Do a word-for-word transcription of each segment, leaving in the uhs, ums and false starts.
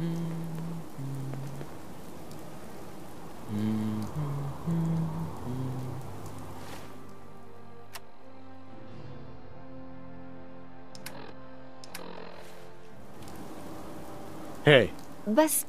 Hey. Was?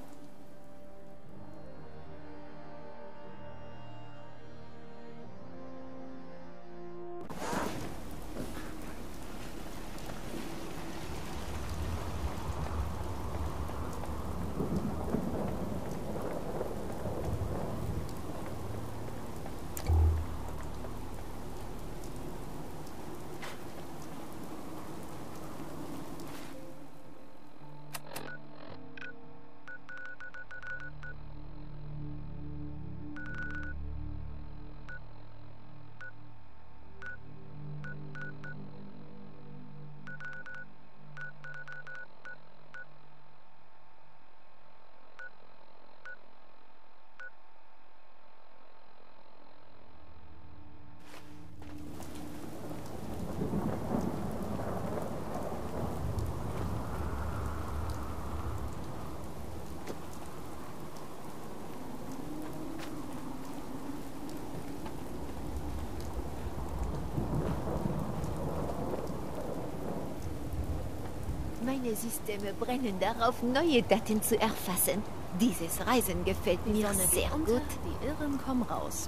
Meine Systeme brennen darauf, neue Daten zu erfassen. Dieses Reisen gefällt mir sehr gut. Die Irren kommen raus.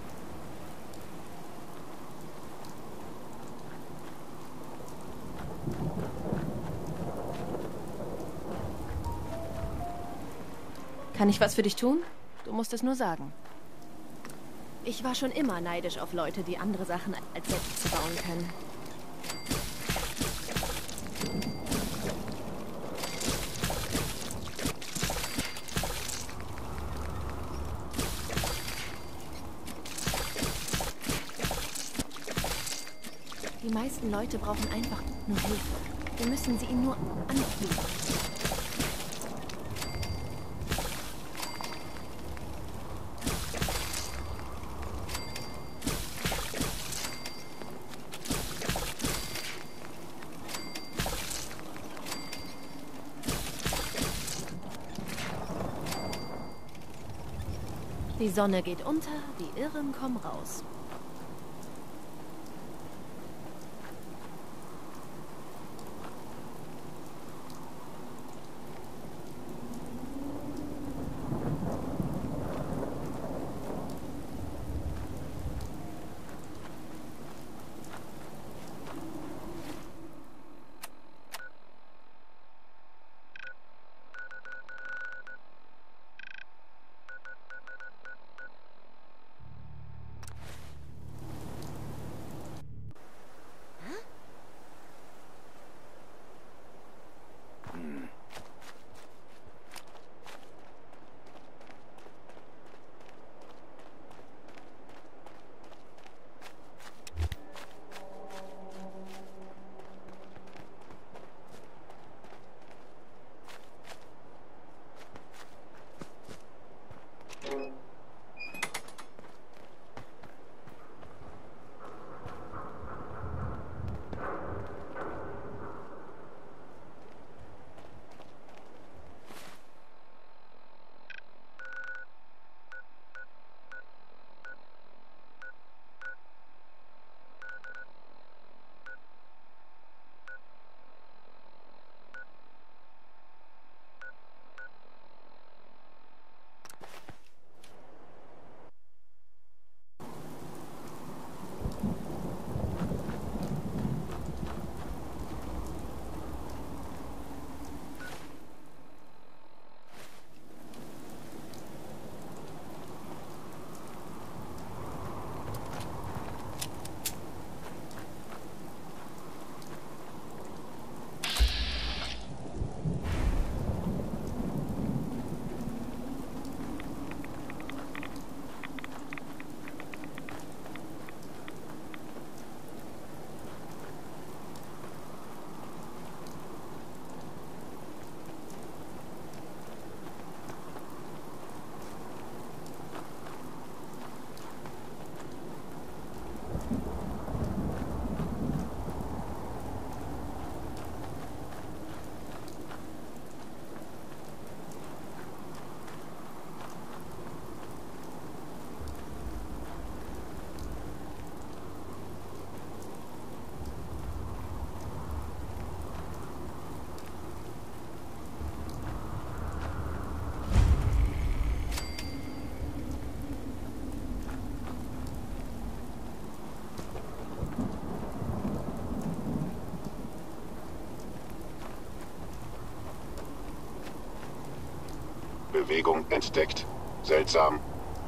Kann ich was für dich tun? Du musst es nur sagen. Ich war schon immer neidisch auf Leute, die andere Sachen als selbst bauen können. Die meisten Leute brauchen einfach nur Hilfe. Wir müssen sie ihnen nur anbieten. Die Sonne geht unter, die Irren kommen raus. Bewegung entdeckt. Seltsam.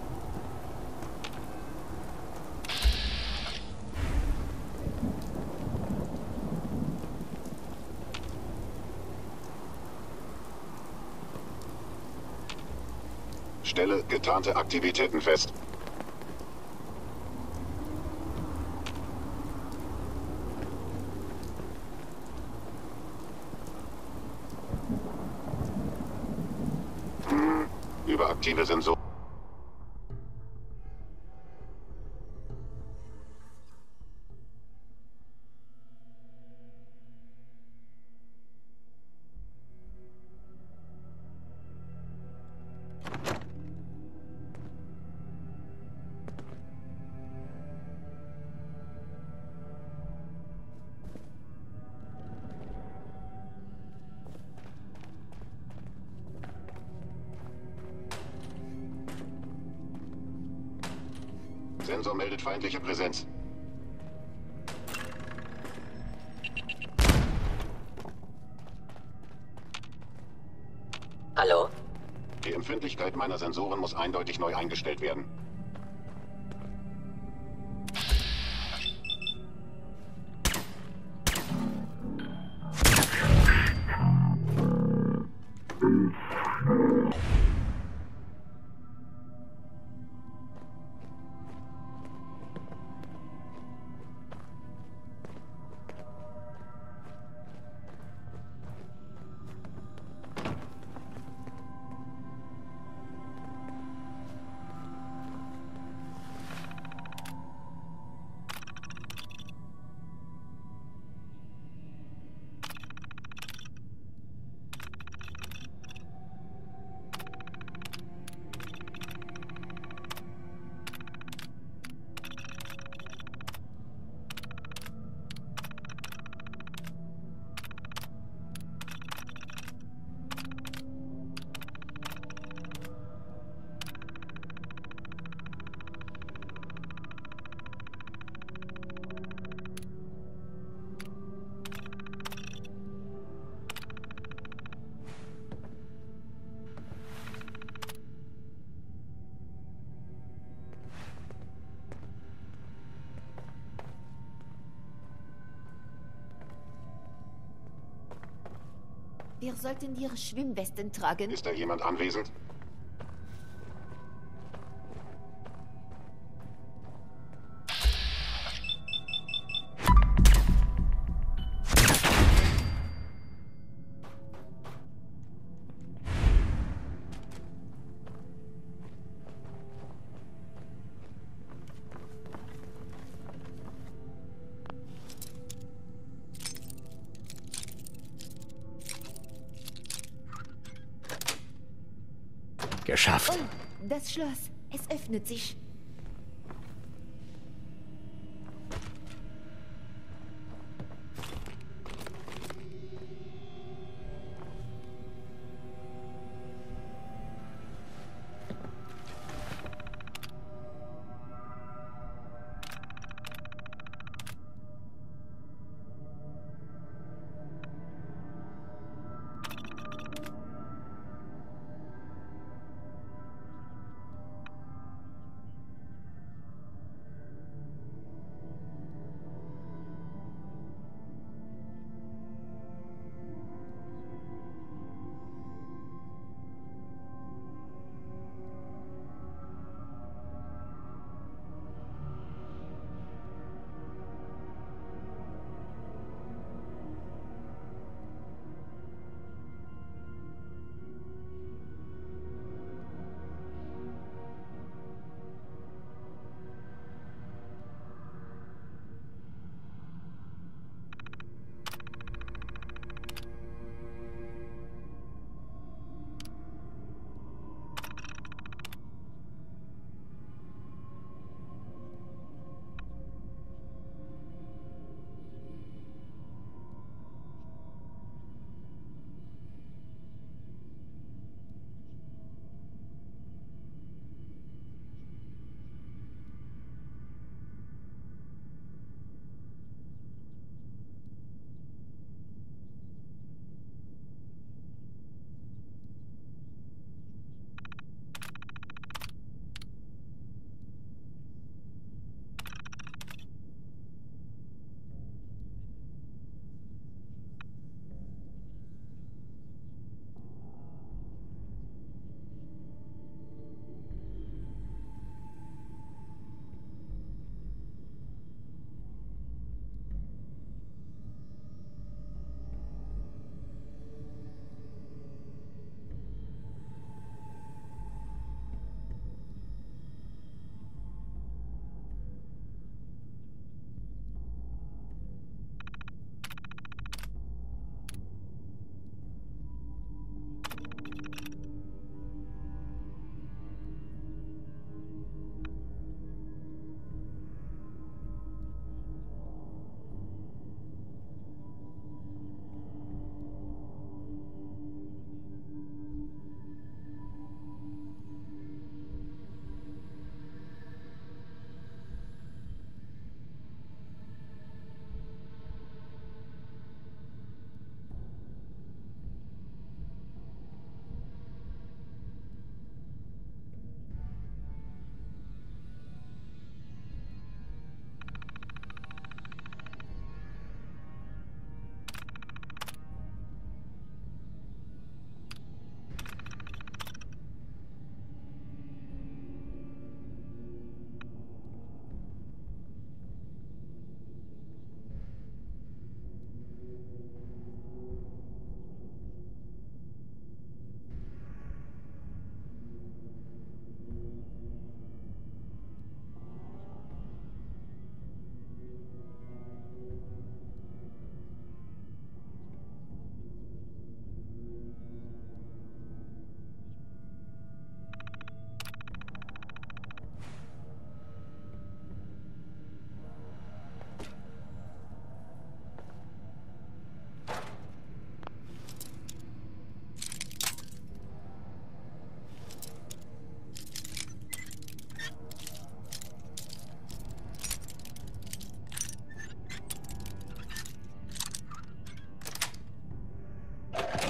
Stelle getarnte Aktivitäten fest. Hm, überaktive Sensoren. Sensor meldet feindliche Präsenz. Hallo? Die Empfindlichkeit meiner Sensoren muss eindeutig neu eingestellt werden. Wir sollten ihre Schwimmwesten tragen. Ist da jemand anwesend? Geschafft. Oh, das Schloss. Es öffnet sich.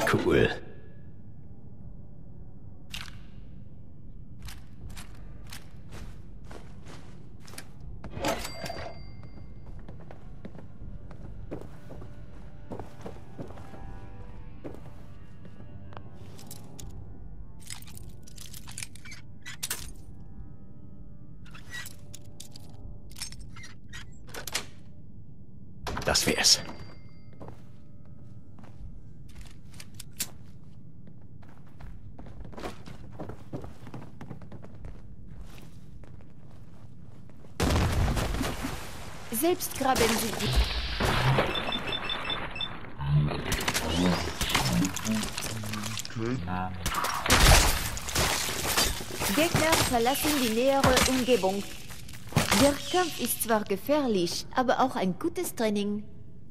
cool. Das wär's. Selbst graben sie die. Gegner verlassen die nähere Umgebung. Der Kampf ist zwar gefährlich, aber auch ein gutes Training.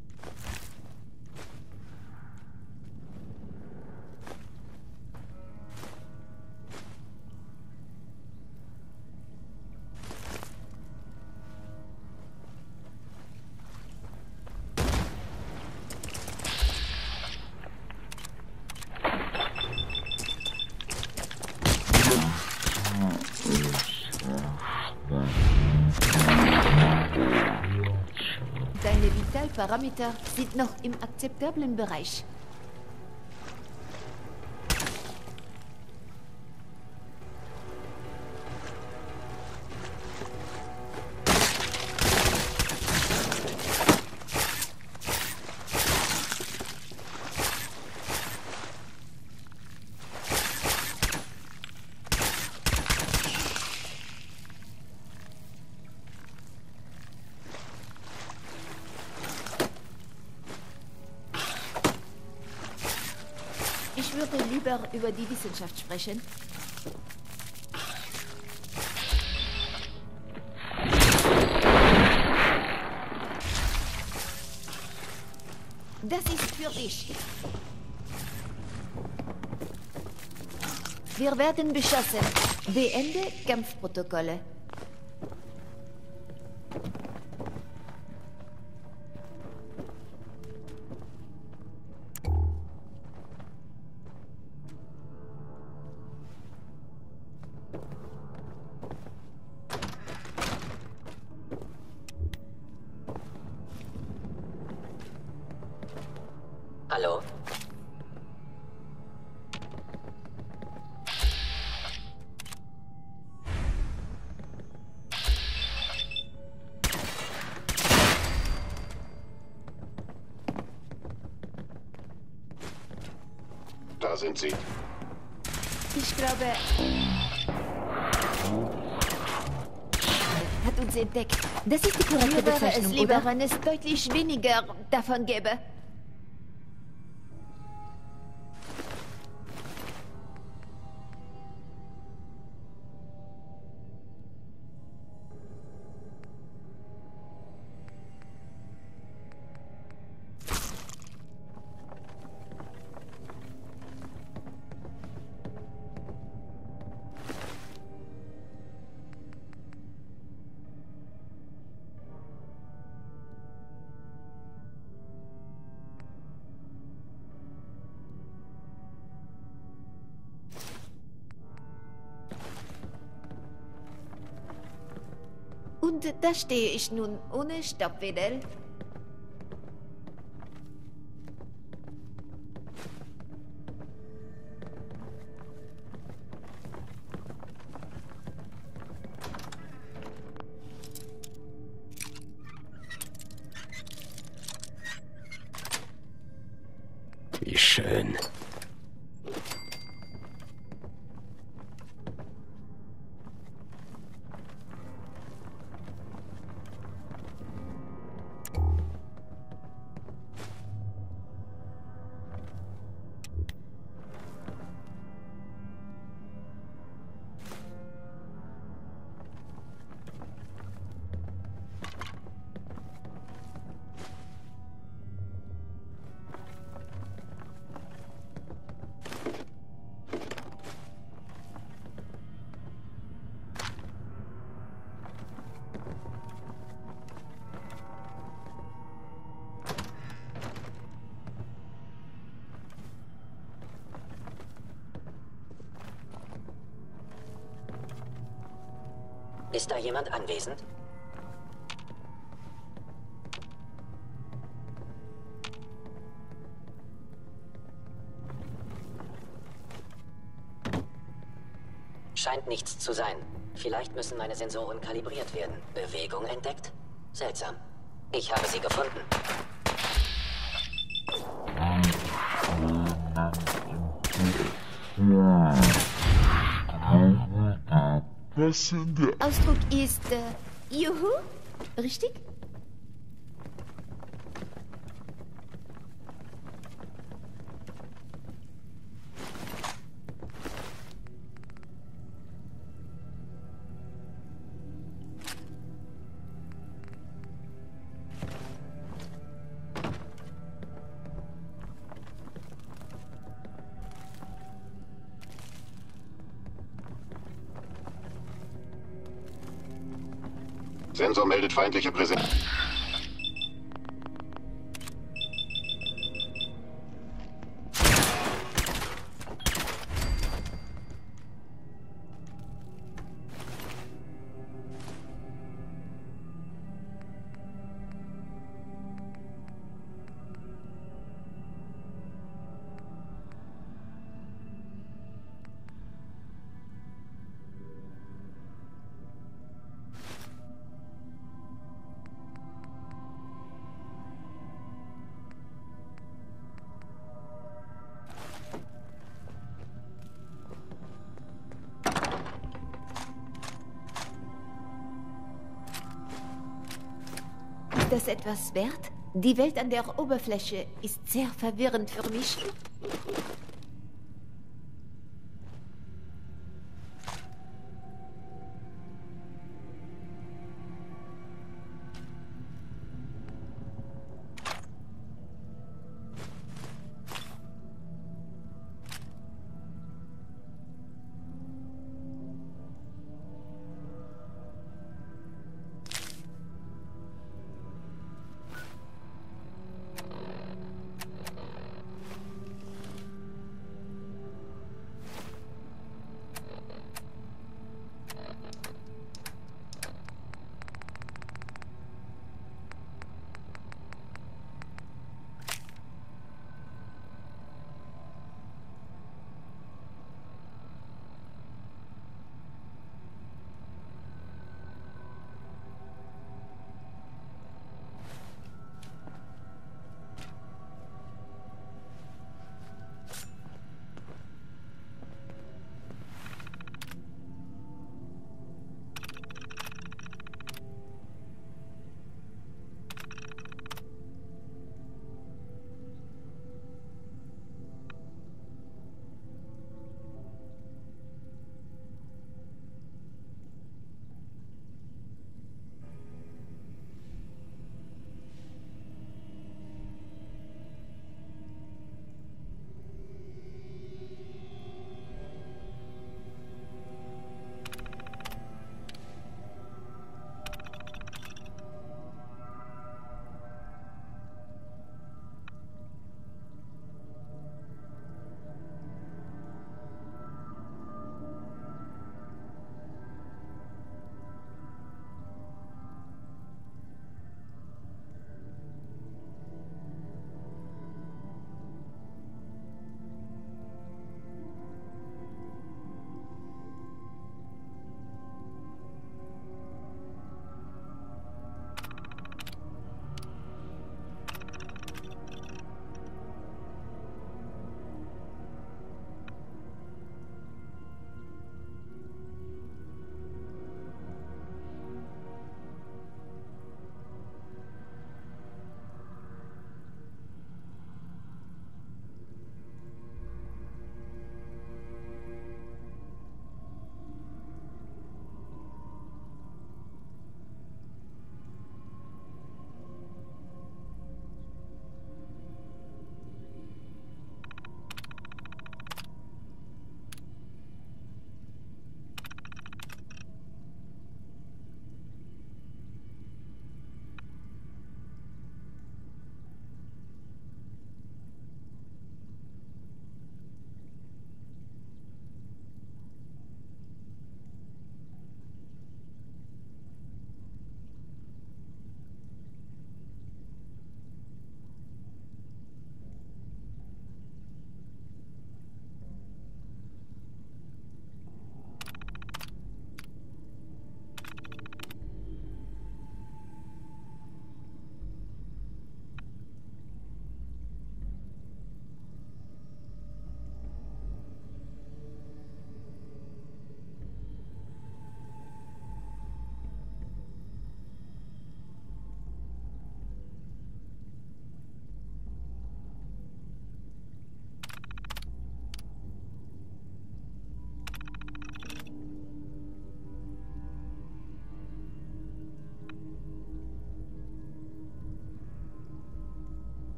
Deine Vitalparameter sind noch im akzeptablen Bereich. Ich würde lieber über die Wissenschaft sprechen. Das ist für dich. Wir werden beschossen. Beende Kampfprotokolle. Hallo? Da sind sie. Ich glaube... Hat uns entdeckt. Das ist die korrekte Bezeichnung, es lieber, wenn es deutlich weniger davon gäbe. Und da stehe ich nun ohne Stoppwedel. Wie schön. Ist da jemand anwesend? Scheint nichts zu sein. Vielleicht müssen meine Sensoren kalibriert werden. Bewegung entdeckt? Seltsam. Ich habe sie gefunden. Was sind der Ausdruck ist äh, Juhu? Richtig? Sensor meldet feindliche Präsenz. Ist das etwas wert? Die Welt an der Oberfläche ist sehr verwirrend für mich.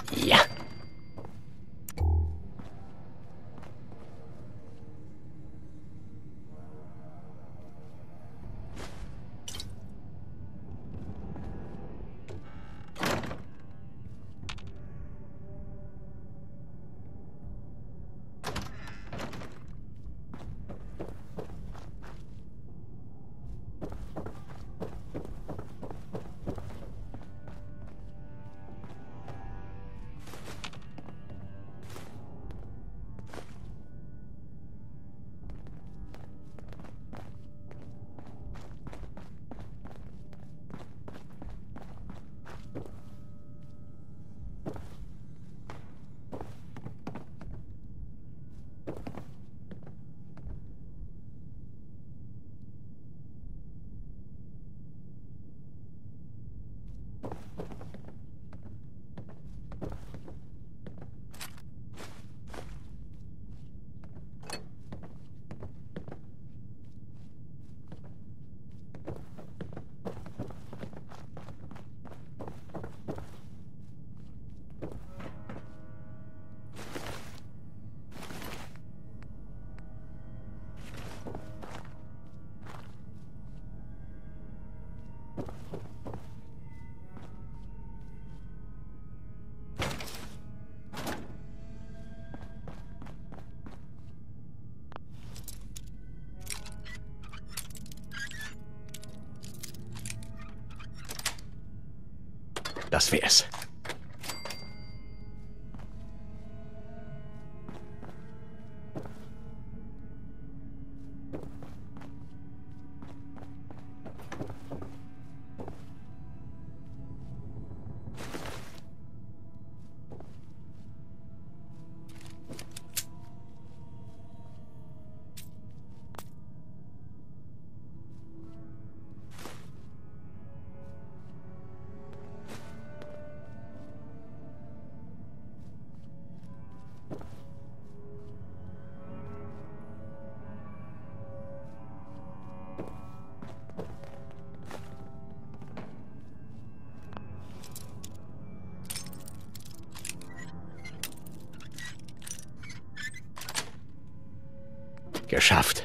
Ja. Das wär's. Geschafft.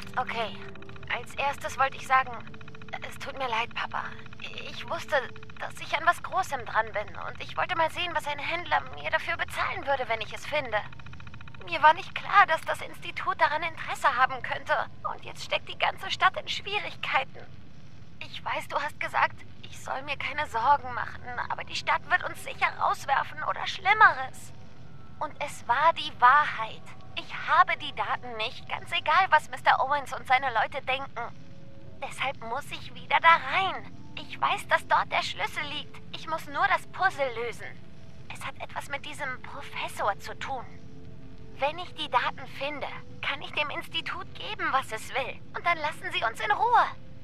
Okay. Als erstes wollte ich sagen, es tut mir leid, Papa. Ich wusste, dass ich an was Großem dran bin und ich wollte mal sehen, was ein Händler mir dafür bezahlen würde, wenn ich es finde. Mir war nicht klar, dass das Institut daran Interesse haben könnte. Und jetzt steckt die ganze Stadt in Schwierigkeiten. Ich weiß, du hast gesagt, ich soll mir keine Sorgen machen, aber die Stadt wird uns sicher rauswerfen oder Schlimmeres. Und es war die Wahrheit. Ich habe die Daten nicht, ganz egal, was Mister Owens und seine Leute denken. Deshalb muss ich wieder da rein. Ich weiß, dass dort der Schlüssel liegt. Ich muss nur das Puzzle lösen. Es hat etwas mit diesem Professor zu tun. Wenn ich die Daten finde, kann ich dem Institut geben, was es will. Und dann lassen sie uns in Ruhe.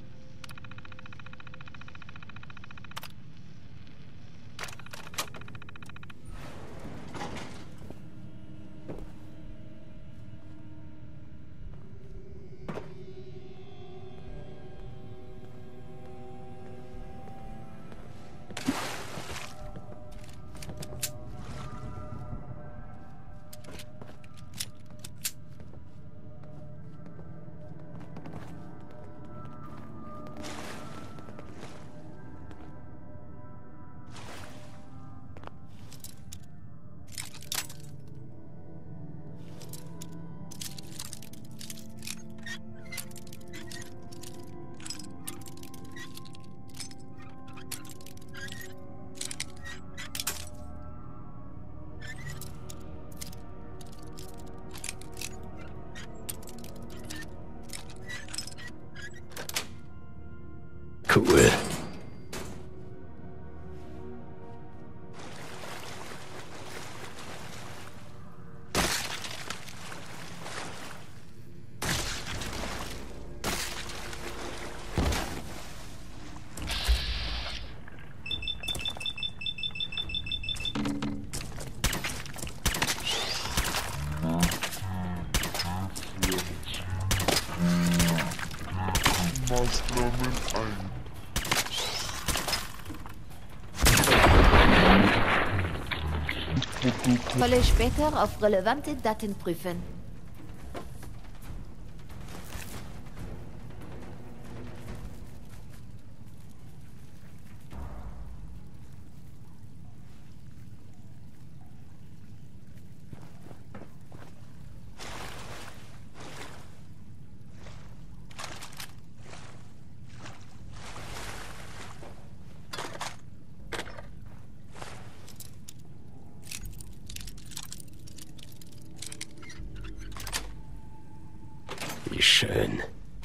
Cool. Maßnahmen ein. Soll ich später auf relevante Daten prüfen. Wie schön.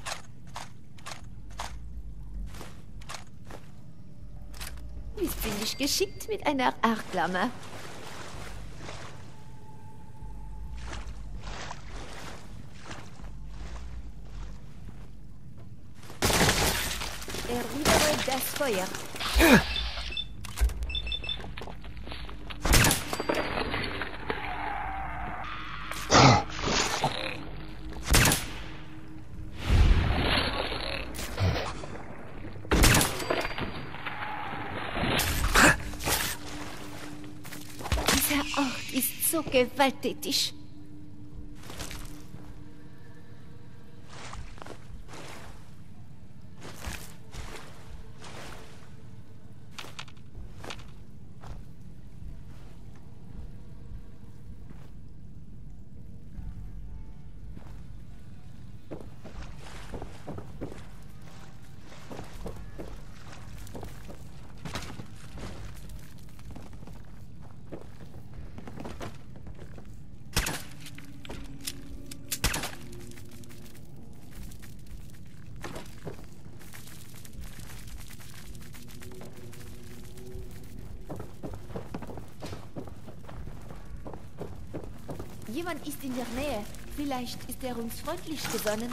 Ist bin ich geschickt mit einer Argklammer. Erwidere das Feuer. Dieser Ort ist so gewalttätig. Jemand ist in der Nähe. Vielleicht ist er uns freundlich gesonnen.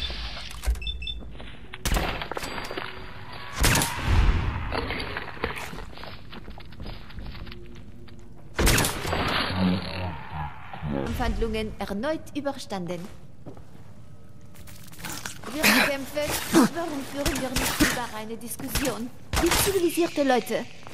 Kampfhandlungen erneut überstanden. Wir kämpfen. Warum führen wir nicht über eine Diskussion? Wie zivilisierte Leute.